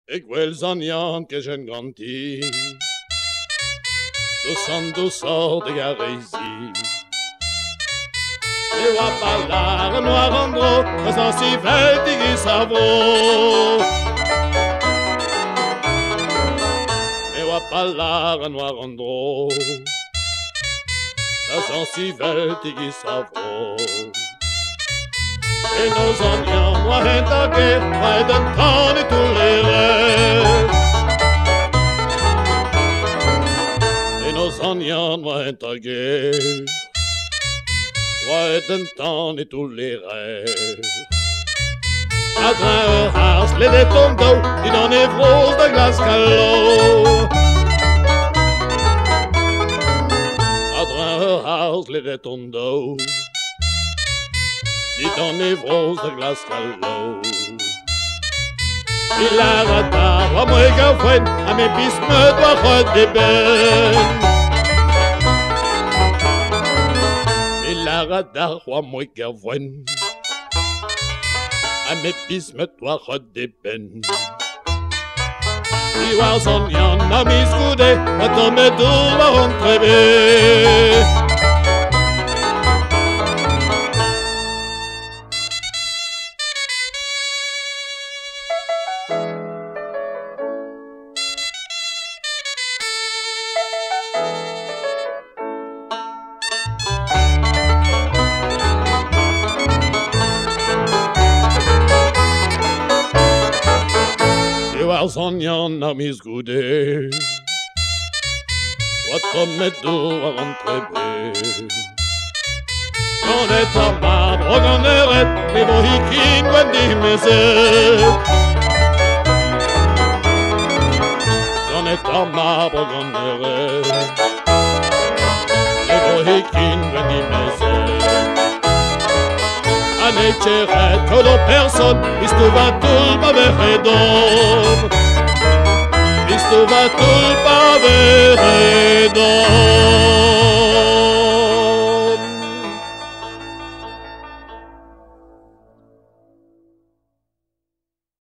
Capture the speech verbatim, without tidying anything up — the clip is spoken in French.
e quel sogno che c'è ganti, do santo so de garesi. E va ballare noir andro, ma sans si velti che savò. E va ballare noir andro, ma sans si velti che savò. E nos sogniamo a gente che vai d'antoni tu le re. E nos sogniamo a gente che vai d'antoni tu le re. A travers Ars, les détombes qui n'en est rose de glace calot. A travers Ars, les détombes dit en névrose de glace calot. Il a raté, à moi qu'à à mes pistes me doit redében. Il a raté, à moi qu'à à mes pistes me doit redében. Il va son yan à mes scoudés, à tomber tout va rentrer bien. Sognan a mis goudé, votre médo à rentrer bé. On est à marbre, on est red, les mohikin, Wendy Mézé. On est à marbre, on est red, les mohikin, Wendy Mézé. Anne Cheret, que l'on personne, isto va tout ma verredon. Isto va tout ma verredon.